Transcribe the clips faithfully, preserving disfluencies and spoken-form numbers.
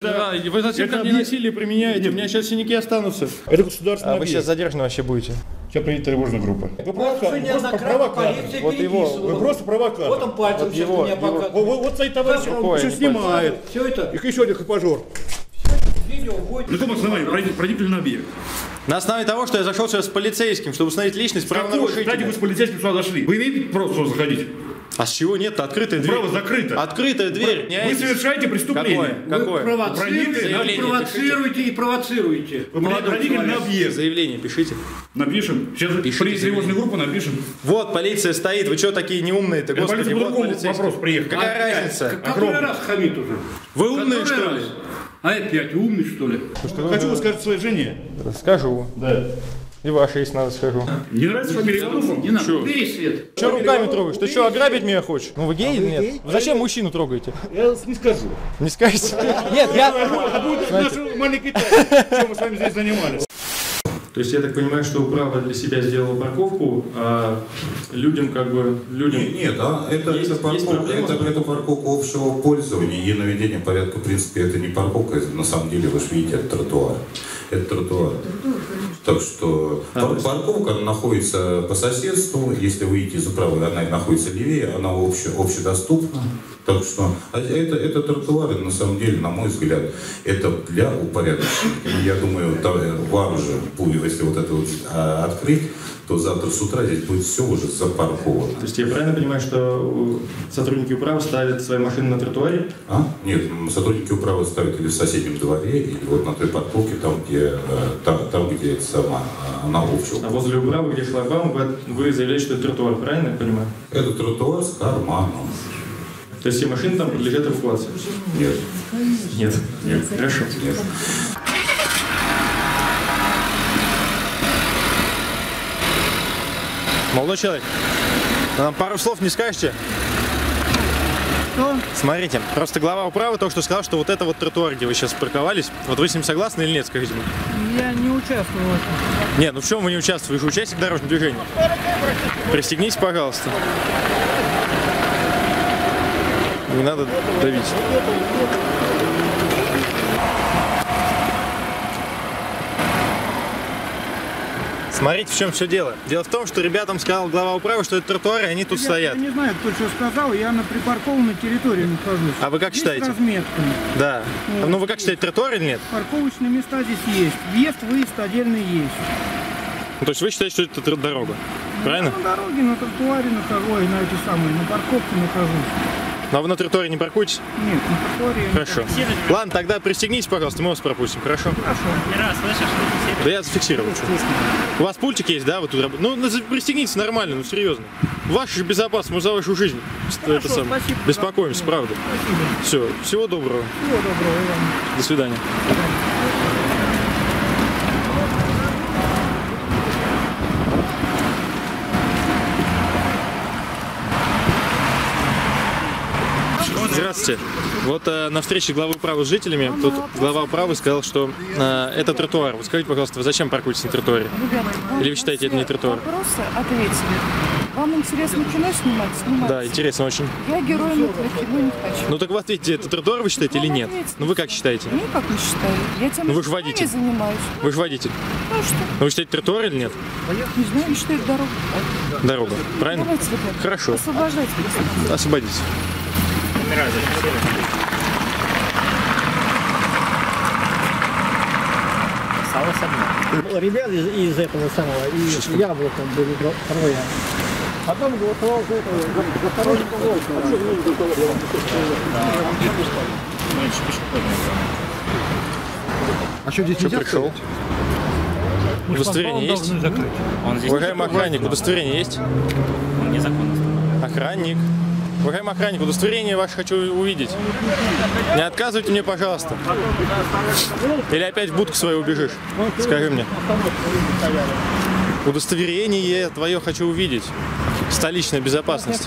Да, вы зачем ко мне насилие применяете? У меня сейчас синяки останутся. Это государственный А вы сейчас задержаны вообще будете? Сейчас приедет тревожная группа. Вы просто провокатор. Вот его. Вы просто провокатор. Вот он пальцем Вот сейчас его, меня его. показывает. Вот, вот стоит товарищ, он еще снимает. Все это Их еще один хапажор. видео будет. На каком основании проникли на объект? На основании того, что я зашел сюда с полицейским, чтобы установить личность правонарушителя. Кстати, вы с полицейским сюда зашли. Вы имеете право сюда заходить? А с чего нет? Открытая дверь. Право закрыто. Открытая дверь. Вы, вы совершаете преступление. Какое? Вы Какое? провоцируете, вы провоцируете и провоцируете. Вы проникли на объект. Заявление пишите. Напишем. Сейчас при тревожной группе напишем. Вот полиция стоит. Вы что такие неумные-то, Это господи? полиция по Вот другому полицейский. вопрос приехал. Какая разница? Который раз хамит уже? Вы умные, Который что ли? раз? А опять умный, что ли? Хочу вы скажете своей жене. Скажу. Да. И ваши, если надо, скажу. Не нравится фамилия Иванова? Не надо, убери свет. Что руками трогаешь? Ты что, ограбить меня хочешь? Ну вы гей или нет? Зачем мужчину трогаете? Я не скажу. Не скажете? Нет, я... Это будет наш маленький тест, чем мы с вами здесь занимались. То есть я так понимаю, что управа для себя сделала парковку, а людям как бы... людям... Нет, нет, а это, Есть- это, есть парковка, проблема? это, это парковка общего пользования и наведение порядка, в принципе, это не парковка, это, на самом деле, вы же видите, это тротуар. Это тротуар. Так что А, пар- парковка она находится по соседству, если выйти из управы, она находится левее, она обще, общедоступна. Так что а это, это тротуары, на самом деле, на мой взгляд, это для упорядочения. И я думаю, там, вам же, если вот это вот а, открыть, то завтра с утра здесь будет все уже запарковано. То есть я правильно понимаю, что сотрудники управы ставят свои машины на тротуаре? А? Нет, сотрудники управы ставят или в соседнем дворе, или вот на той парковке, там, где, э, там, там, где сама, она общего. А возле управы, где шлагбаум, вы, вы заявляете, что это тротуар, правильно я понимаю? Это тротуар с карманом. То есть все машины там подлежат эвакуации? Нет. Нет. Нет. Хорошо. Нет. Молодой человек, вы нам пару слов не скажете? Что? Смотрите, просто глава управы только что сказал, что вот это вот тротуар, где вы сейчас парковались, вот вы с ним согласны или нет, скажите мне? Я не участвую в этом. Нет, ну в чем вы не участвуете? Вы же участник дорожного движения. Пристегнитесь, пожалуйста. Не надо давить. Смотрите, в чем все дело. Дело в том, что ребятам сказал глава управы, что это тротуар, и они тут Я, стоят. я не знаю, кто что сказал, я на припаркованной территории нахожусь. А вы как Здесь считаете? с разметками. Да. Вот. Ну вы как считаете, тротуар или нет? Парковочные места здесь есть. Въезд, выезд отдельно есть. Ну, то есть вы считаете, что это тр- дорога? Правильно? Я на дороге, на тротуаре нахожусь, ой, на эти самые, на парковке нахожусь. Ну а вы на тротуаре не паркуетесь? Нет, на тротуаре я не Хорошо. паркуюсь. Ладно, тогда пристегнитесь, пожалуйста, мы вас пропустим, хорошо? Хорошо. Да я зафиксировал. У вас пультик есть, да? Вы тут работаете? Ну, ну, пристегнитесь нормально, ну серьезно. Ваша же безопасность, мы за вашу жизнь. Хорошо, это самое. спасибо. Беспокоимся, правда. Спасибо. Все, всего доброго. Всего доброго, Иван. До свидания. Здравствуйте. Вот э, на встрече главы управы с жителями, тут глава управы сказал, что э, это тротуар. Вот скажите, пожалуйста, вы зачем паркуетесь на тротуаре? Ребята, Или вы считаете, это не тротуар? Вопросы ответили. Вам интересно кино снимать? Снимайте. Да, интересно очень. Я героем этого кино не хочу. Ну так вы ответьте, это тротуар вы считаете или нет? Ну вы как считаете? Никак не считаю. Я тем Ну вы же водитель. занимаюсь. Вы же водитель. Ну что? Ну вы считаете тротуар или нет? Не знаю, я считаю дорогу. Дорога. Правильно? Давайте, ребята. Хорошо. Освобождайте меня. Освободитесь. Ребят из, из этого самого, из яблоком были трое. Потом голосовал за этого, за второго А что здесь нельзя пришел? Удостоверение есть? Уважаемый охранник, удостоверение есть? Он незаконно. Охранник. Уважаемый охранник, удостоверение ваше хочу увидеть. Не отказывайте мне, пожалуйста. Или опять в будку свою убежишь? Скажи мне. Удостоверение твое хочу увидеть. Столичная безопасность.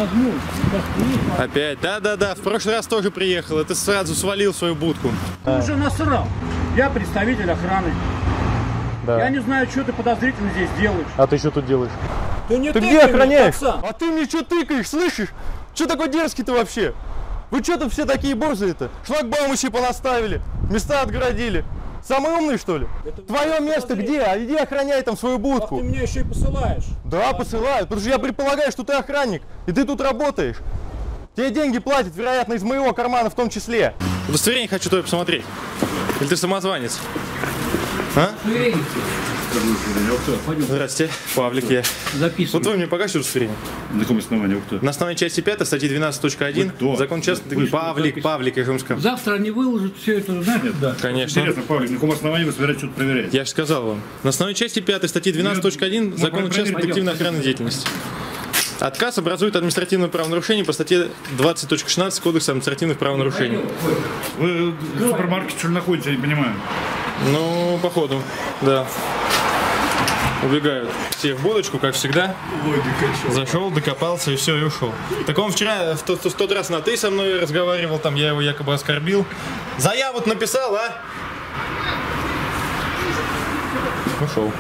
Опять? Да-да-да, в прошлый раз тоже приехал, и ты сразу свалил свою будку. Ты уже насрал. Я представитель охраны. Да. Я не знаю, что ты подозрительно здесь делаешь. А ты что тут делаешь? Ты, не Ты тыкай где мне, охраняешь? пацан. А ты мне что тыкаешь, слышишь? Что такой дерзкий ты вообще? Вы что тут все такие борзые-то? Шлагбаум еще понаставили, места отгородили. Самый умный, что ли? Это твое место где? А иди охраняй там свою будку. Ты меня еще и посылаешь. Да, посылают, потому что я предполагаю, что ты охранник, и ты тут работаешь. Тебе деньги платят, вероятно, из моего кармана в том числе. Удостоверение хочу твое посмотреть. Или ты самозванец? А? Здравствуйте, Павлик я. Записывай. Вот вы мне покажете удостоверение? На каком основании вы кто? На основании части пятой, статьи двенадцать точка один, закон частный... Павлик, Павлик, я же вам сказал. Завтра они выложат все это, знаете? Да. Конечно. Интересно, Павлик, на каком основании вы собираетесь что-то проверять? Я же сказал вам. На основании части пятой, статьи двенадцать точка один, закон частной детективной охранной деятельности. Отказ образует административное правонарушение по статье двадцать точка шестнадцать Кодекса административных правонарушений. Вы в супермаркете что ли находитесь, я не понимаю. Ну, походу, да. Убегают все в будочку, как всегда. Зашел, докопался и все, и ушел. Так он вчера в тот, в тот раз на «ты» со мной разговаривал, там я его якобы оскорбил. Заяву написал, а? Ушел.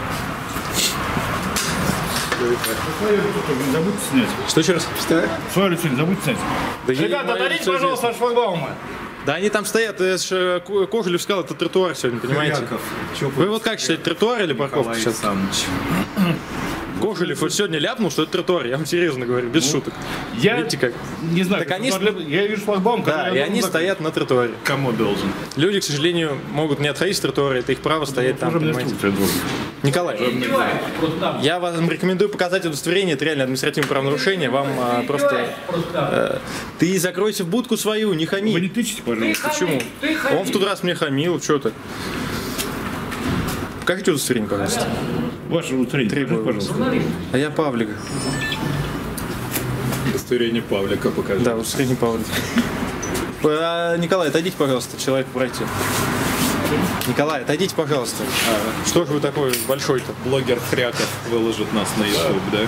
Свое лицо не забудьте снять. Что еще раз? Что? Свое лицо не забудьте снять. Да Ребята, отдалите, пожалуйста, от шлагбаума. Да они там стоят, я же Кожелев сказал, это тротуар сегодня, понимаете? Вы вот как считаете, тротуар или парковка сейчас? Кожелев вот сегодня ляпнул, что это тротуар, я вам серьезно говорю, без ну, шуток. Я Видите как? Не знаю, так они... я вижу шлагбаум, да, и они закрыть. стоят на тротуаре. Кому должен? Люди, к сожалению, могут не отходить с тротуара, это их право стоять там, понимаете? Николай, я вам рекомендую показать удостоверение, это реально административное правонарушение, вам а, просто... А, ты закройся в будку свою, не хами. Вы не тычите, пожалуйста. Почему? Он в тот раз мне хамил, что ты? Покажите удостоверение, пожалуйста. Ваше удостоверение, требую, пожалуйста. А я Павлик. Удостоверение Павлика покажи. Да, удостоверение Павлика. А, Николай, отойдите, пожалуйста, человек пройти. Николай, отойдите, пожалуйста. А, что же вы такой большой-то? Блогер Хряков выложит нас на YouTube, да?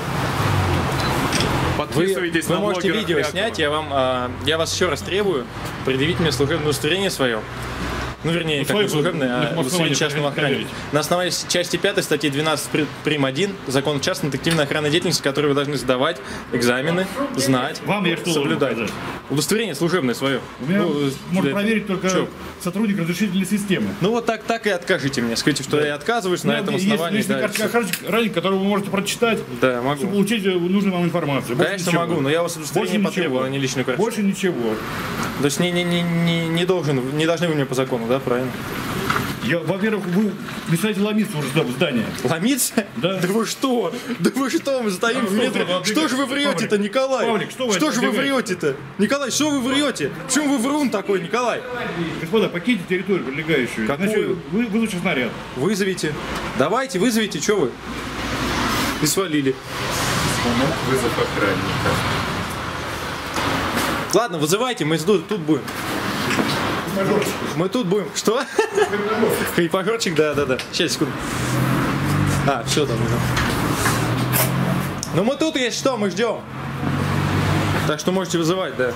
Подписывайтесь вы, на вы можете видео Хрякова. снять, я, вам, а, я вас еще раз требую предъявить мне служебное удостоверение свое. Ну, вернее, ну, как не служебное, а удостоверение частного охранника. На основании части пятой статьи двенадцать прим. один закон частной детективной охранной деятельности, который вы должны сдавать экзамены, знать, вам я что соблюдать. Удостоверение служебное свое. У меня ну, может да, проверить только что? сотрудник разрешительной системы. Ну вот так, так и откажите мне. Скажите, что да. я отказываюсь на этом основании. Есть личный да, охранник, которого вы можете прочитать, да, могу. чтобы получить нужную вам информацию. Больше Конечно ничего. могу, но я вас удостоверение потребовал, а не личную карточку. Больше ничего. То есть не, не, не, не, не должен, не должны вы мне по закону, да, правильно? Я, во-первых, вы начинаете ломиться уже в здание. Ломиться? Да. Да вы что? Да вы что? Мы стоим в метре. Что же вы врете-то, Николай? Павлик, что вы что же вы врете-то? Николай, что вы врете? Почему вы врун такой, Николай? Господа, покиньте территорию прилегающую. Какую? Иначе вы вызовите снаряд. Вызовите. Давайте, вызовите, что вы? И свалили. Звонок, вызов охранника. Ладно, вызывайте, мы тут, тут будем. Мы тут будем. Что? Крепожорчик, да, да, да. Сейчас, секунду. А, все там уже. Ну мы тут, если что, мы ждем. Так что можете вызывать, да.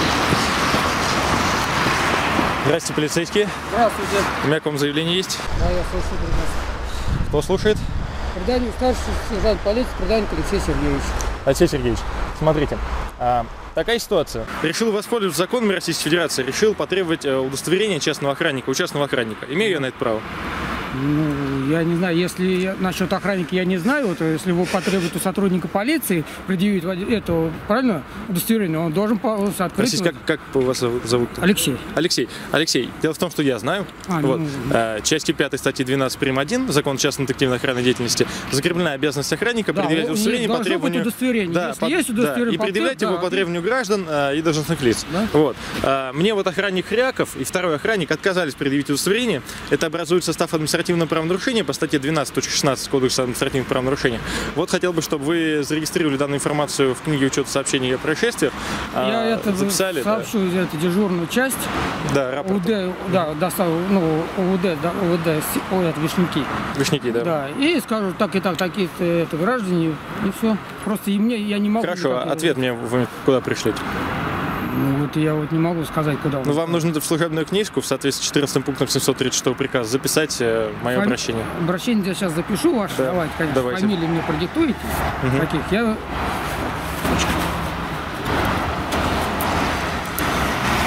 Здравствуйте, полицейские. Здравствуйте. У меня к вам заявление есть. Да, я слушаю прекрасно. Кто слушает? Преданию старший сержант полиции, Преданник Алексей Сергеевич. Алексей Сергеевич, смотрите. А, такая ситуация. Решил воспользоваться законами Российской Федерации, решил потребовать удостоверения частного охранника, у частного охранника. Имею я на это право? Ну, я не знаю, если я, насчет охранника я не знаю, то если его потребует у сотрудника полиции предъявить это, правильно, удостоверение, он должен открыть. Простите, как, как вас зовут? Алексей. Алексей. Алексей, дело в том, что я знаю, а, вот, ну, э, частью пятой статьи двенадцать прим. один закон частной детективной охранной деятельности закреплена обязанность охранника да, предъявлять удостоверение по требованию. Удостоверение. Да, если по, есть удостоверение, да, и предъявлять его да, по требованию граждан э, и должностных лиц. Да? Вот. Э, мне вот охранник Хряков и второй охранник отказались предъявить удостоверение. Это образует состав административного правонарушения по статье двенадцать точка шестнадцать Кодекса административных правонарушений. Вот хотел бы, чтобы вы зарегистрировали данную информацию в книге учета сообщений о происшествиях. Я э, это записали. Сообщу Да. эту дежурную часть. Да, рапорт. УВД, да, доставил, ну, УВД, да, УВД, ой, это Вишняки. Вишняки, да. Да, и скажу, так и так, такие-то это, граждане, и все. Просто и мне, я не могу... Хорошо, никак, ответ мне вы куда пришлете? Ну вот я вот не могу сказать, куда. Ну вам нужно в служебную книжку в соответствии с четырнадцатым пунктом семьсот тридцать шестого приказа записать э, мое Фами... обращение. Обращение я сейчас запишу ваше, да. Давайте, конечно, Давайте. Фамилии мне продиктуете, угу. Таких я...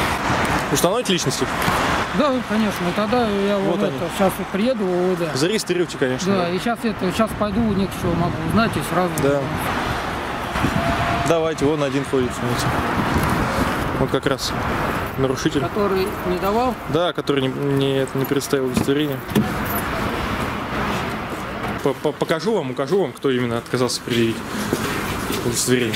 Установите личности? Да, конечно. И тогда я Вот вот они. это, сейчас приеду в ОВД. Зарегистрируйте, конечно. Да, и сейчас это, сейчас пойду, у них все могу узнать и сразу. Да. Давайте, вон один ходит, смотрите. Вот как раз нарушитель. Который не давал? Да, который не, не, не представил удостоверение. Покажу вам, укажу вам, кто именно отказался предъявить удостоверение.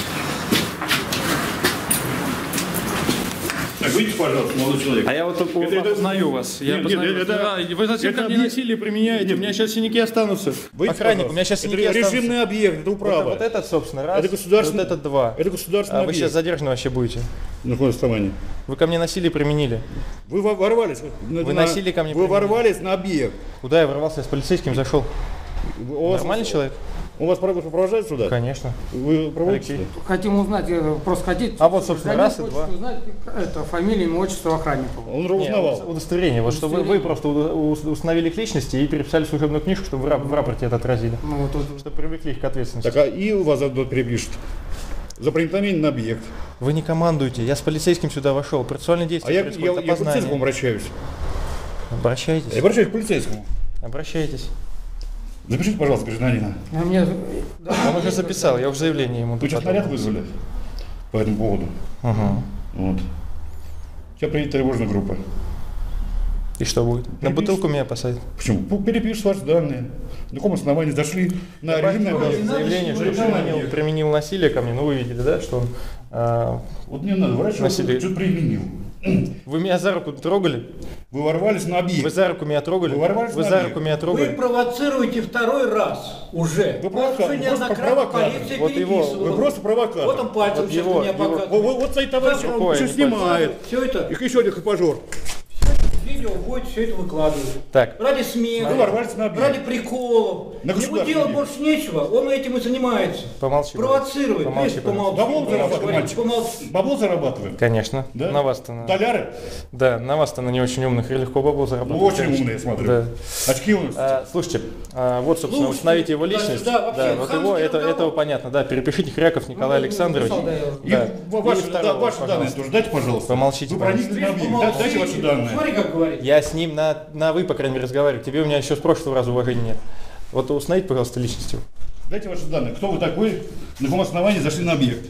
Так, выйдите, пожалуйста, молодой человек. А я вот только Это- это- узнаю вас. Я Нет, познаю нет, вас. это- Да, вы зачем это ко мне объ- насилие применяете? У меня сейчас синяки останутся. Выйдите, Охранник, пожалуйста. у меня сейчас синяки Это останутся. режимный объект, это управа. Вот, вот этот, собственно, раз. Это государственный- Вот этот два. Это государственный А вы объект. сейчас задержаны вообще будете. На каком основании? Вы ко мне насилие применили. Вы во- ворвались. на- Вы на- насилие ко мне Вы применили. ворвались на объект. Куда я ворвался? Я с полицейским зашел. Вы- у вас- Нормальный человек? Он вас сопровождает сюда? Конечно. Вы проводите? Алексей. Хотим узнать, э, просто хотите. А вот, собственно, раз и хочет два. узнать это, фамилия, имя, отчество охранника. Он уже Не, узнавал. удостоверение. Вот что вы, вы просто у- у- установили их личности и переписали служебную книжку, чтобы в, рап- в рапорте это отразили. Ну, вот, вот. Чтобы привлекли их к ответственности. Так, а и у вас заодно перепишут. За проникновение на объект. Вы не командуете. Я с полицейским сюда вошел. Процессуальные А действия я, я, происходят, я к полицейскому опознание. обращаюсь. Обращайтесь. Я обращаюсь к полицейскому. Обращайтесь. Запишите, пожалуйста, гражданина. А мне, да, Он уже записал, я уже заявление ему Вы сейчас подал. наряд вызвали по этому поводу. Ага. Вот. Сейчас приедет тревожная группа. И что будет? На Перепишешь. бутылку меня посадят. Почему? Ну, перепишешь ваши данные. На каком основании зашли на режимный объект? Заявление, что применил, применил насилие ко мне. Ну вы видели, да, что он... а, Вот мне надо, врач Насилие. что-то применил. Вы меня за руку трогали? Вы ворвались на объект. Вы за руку меня трогали? Вы ворвались Вы на за объект. руку меня Вы трогали? провоцируете второй раз уже. Вы Вас провокатор, уже вы просто неоднократно провокатор. полиция Вот его, переписывала. Вы просто провокатор. Вот он пальцем Вот сейчас его- меня его- показывает. Вот, вот, вот стоит товарищ, Какое он все не снимает. Все это, Их еще один хапажор. видео будет все это выкладывать. Так. Ради смеха, Вы ворвались на объект. ради приколов. На Ему государственный делать объект. больше нечего, он этим и занимается. Помолчи. Провоцирует. Помолчи, Видишь, пожалуйста. помолчи. Бабло зарабатываем, Говорит, мальчик. помолчи. Бабло зарабатываем. Конечно. Да? На вас-то. на- Доляры? Да, на вас-то на не очень умных и легко бабло Ну, заработать. очень конечно. умные, смотрю. Да. Очки у нас. А, слушайте, а, вот, собственно, Слушайте, установите его да, личность. да, вообще, вот хамский его, это, разговор. этого понятно, да. Перепишите Хряков Николай Ну, Александрович. написал, да, я уже. И Да. ва- ваши, И второго, да, ваши данные пожалуйста. тоже дайте, пожалуйста. Помолчите, Вы проникли на объект. Да, дайте ваши данные. Смотри, как говорит. Я с ним на, на вы, по крайней мере, разговариваю. Тебе у меня еще с прошлого раза уважения нет. Вот установите, пожалуйста, личность его. Дайте ваши данные. Кто вы такой? На каком основании зашли на объект?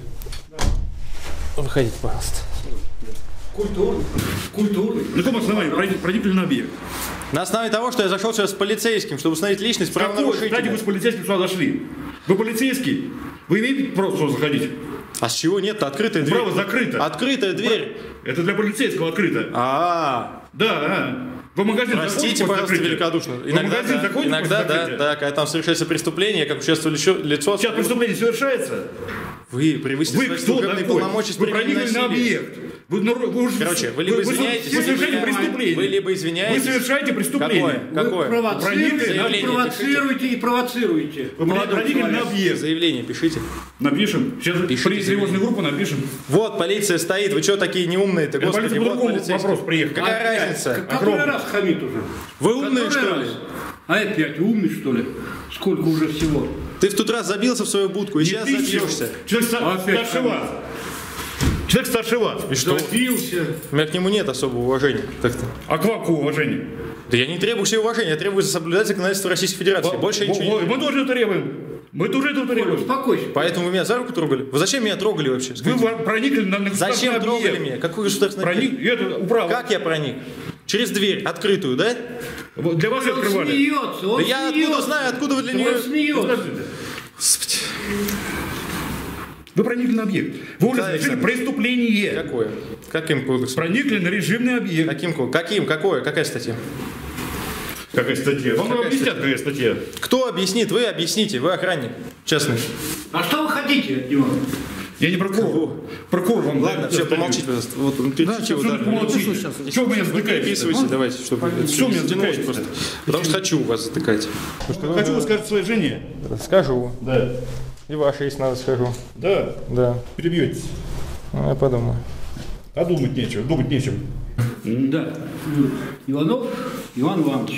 Выходите, пожалуйста. Культурный. Культурный. На каком основании проник- проникли на объект? На основе того, что я зашел сюда с полицейским, чтобы установить личность Какой? Кстати, правонарушителя. вы с полицейским сюда зашли. Вы полицейский? Вы имеете право сюда заходить? А с чего нет? Открытая дверь. Право закрыто. Открытая дверь. Это для полицейского открыто. А, Да, а. Вы в магазин простите, заходите после пожалуйста, закрытия? великодушно. Вы в Иногда, магазин да, заходите иногда после да, закрытия? да, когда там совершается преступление, как участвовали еще лицо. Сейчас преступление совершается. Вы превысили Вы свои кто служебные такой? полномочия с Вы применением проникли на насилия. объект. Вы, нару- вы уже- Короче, вы либо вы- извиняетесь, Вы совершаете либо- преступление. Вы либо извиняетесь. Вы совершаете преступление. Какое? Какое? Вы провоцируете, Заявление провоцируете и провоцируете. Вы Молодой проникли на человек. объект. Заявление пишите. Напишем. Сейчас Пишите при тревожную группу напишем. Вот, полиция стоит. Вы что такие неумные-то, Это господи? полиция по Вот другому полицейский. вопрос приехала. Какая Опять. разница? К- Который раз хамит уже? Вы умные, Который что ли? раз? А опять умный, что ли? Сколько уже всего? Ты в тот раз забился в свою будку и сейчас Ты забьешься. Человек ста- Опять старше вас. Человек старше вас. И что? Добился. У меня к нему нет особого уважения. Так-то. А к вам какого уважения? Да я не требую себе уважения, я требую соблюдать законодательство Российской Федерации. Больше я ничего не Мы требую. тоже это требуем. Мы тоже это требуем. Успокойся. Поэтому вы меня за руку трогали? Вы зачем меня трогали вообще? Вы Скажите. вор- проникли на, на государственный Зачем трогали объект. меня? Какой государственный объект? Проник, это управа. Как я проник? Через дверь, открытую, да? Вот Для вас Он открывали. смеется, он Да я смеется. откуда знаю, откуда вы для нее... Он смеется. Подождите. Господи. Вы проникли на объект. Вы уже Да, совершили Александр. преступление. Какое? Каким кодексом? Проникли на режимный объект. Каким? ко- Каким? Какое? Какая статья? Какая статья? Вам Какая объяснят, статья? какая статья. Кто объяснит? Вы объясните. Вы охранник. Честный. А что вы хотите от него? Я не прокурор. Прокурор вам Ладно, даст все, статью. помолчите, пожалуйста. Вот, он перечите его Что вы данные. помолчите? Чего вы меня Вы затыкаете? переписывайте, давайте, чтобы это Что не меня затянулось затыкаете? просто. Потому что хочу вас затыкать. Хочу вы скажете своей жене. Скажу. Да. И ваши, если надо, скажу. Да. Да. Перебьетесь. Ну, я подумаю. А думать нечего. Думать нечем. Да. Иванов Иван Иванович.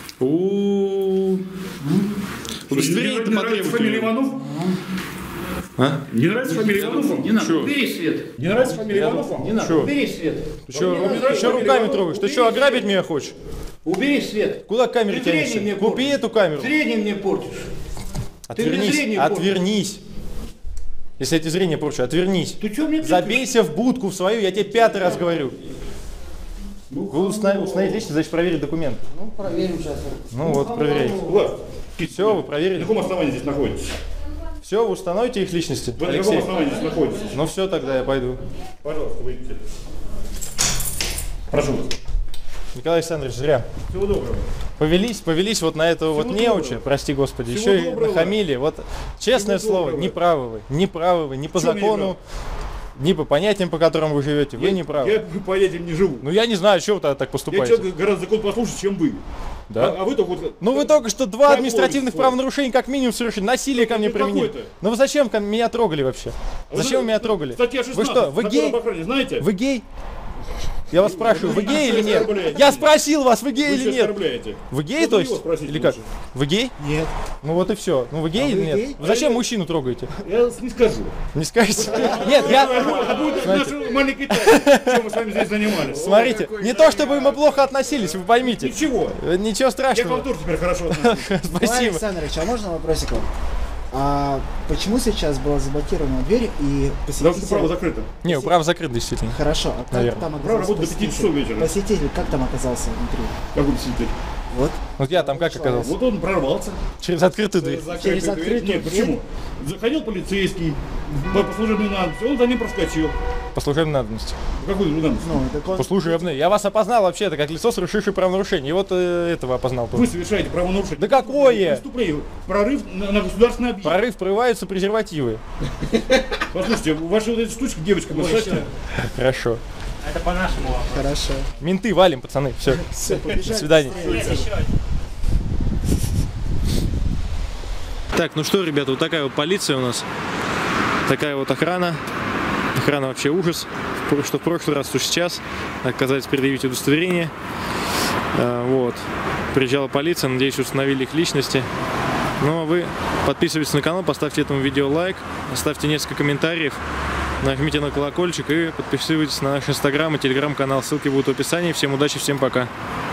У Удостоверение-то Не нравится фамилия потребуйте. Иванов? А? Не нравится фамилия Иванов? Не надо, Чё? убери свет. Не нравится фамилия Иванов? Не надо, Чё? убери свет. Ты что руками трогаешь? Ты что, ограбить меня хочешь? Убери свет. Куда камеру Ты зрение тянешься? мне Купи портишь. эту камеру. Зрение мне портишь. Отвернись, зрение отвернись. Если я тебе зрение порчу, отвернись. Ты что мне Забейся в будку в свою, я тебе пятый раз говорю. Вы установили, установили личность, значит проверить документы. Ну, проверим сейчас. Ну вот, проверяйте. Влад, Все, вы на проверили. каком основании здесь находитесь? Все, вы установите их личности, Вы на каком Алексей. основании здесь находитесь? Ну все, тогда я пойду. Пожалуйста, выйдите. Прошу вас. Николай Александрович, зря. Всего доброго. Повелись, повелись вот на этого вот неуча, доброго. прости господи, Всего еще и доброго. нахамили. Вот честное Всего слово, доброго. не правы вы, не правы вы, ни по В чем я не закону, ни по понятиям, по которым вы живете, вы Я- не правы. Я по понятиям не живу. Ну я не знаю, что вы тогда так Я поступаете. человек гораздо закон послушать, чем вы. Да. А, а вы только вот... Ну вы только что два Какое административных слово? правонарушения как минимум совершили, насилие ко мне Какое-то? применили. Ну вы зачем ко- меня трогали вообще? А Зачем вы вы- меня трогали? Статья Вы шестнадцать. что, вы Закон гей? об охране, знаете? Вы гей? Я вас спрашиваю, вы гей или нет? оскорбляете Я меня. спросил вас, вы гей Вы или сейчас нет? оскорбляете. Вы гей, Вот то у есть? него спросите Или как? лучше. Вы гей? Нет. Ну вот и все. Ну вы гей или вы нет? гей? Вы зачем мужчину трогаете? Я не скажу. Не скажете? Нет, я... Это будет наша маленькая тайна, чем мы с вами здесь занимались. Смотрите, не то чтобы мы плохо относились, вы поймите. Ничего. Э, Ничего Я к вам страшного. тоже теперь хорошо отношусь. Николай Спасибо. Александрович, а можно вопросик вам? А почему сейчас была заблокирована дверь и Потому что право посетитель... закрыто. Не, право закрыто действительно. Хорошо, а как Наверное. там Право оказался работает до пяти часов посетитель? вечера. Посетитель, как там оказался внутри? Как вы действительно? Вот. Вот я там как оказался? Вот он прорвался. Через открытую дверь. Через открытую Нет, дверь? почему? Заходил полицейский, по по служебной надобности, он за ним проскочил. По служебной надобности. Какой надобности? Ну, так он... По служебной. Я вас опознал вообще-то как лицо, совершившее правонарушение. И вот э, этого опознал. Вы совершаете правонарушение. Да какое? Преступление. Прорыв на, на государственный объект. Прорыв, прорываются презервативы. Послушайте, ваши вот эти штучки девочкам оставьте. Хорошо. Это по-нашему. Хорошо. Менты валим, пацаны. Все. Все, побежали. До свидания. Еще. Так, ну что, ребята, вот такая вот полиция у нас. Такая вот охрана. Охрана вообще ужас. Что в прошлый раз, что сейчас. Оказались предъявить удостоверение. А, вот. Приезжала полиция, надеюсь, установили их личности. Ну а вы подписывайтесь на канал, поставьте этому видео лайк, оставьте несколько комментариев, нажмите на колокольчик и подписывайтесь на наш инстаграм и телеграм-канал. Ссылки будут в описании. Всем удачи, всем пока.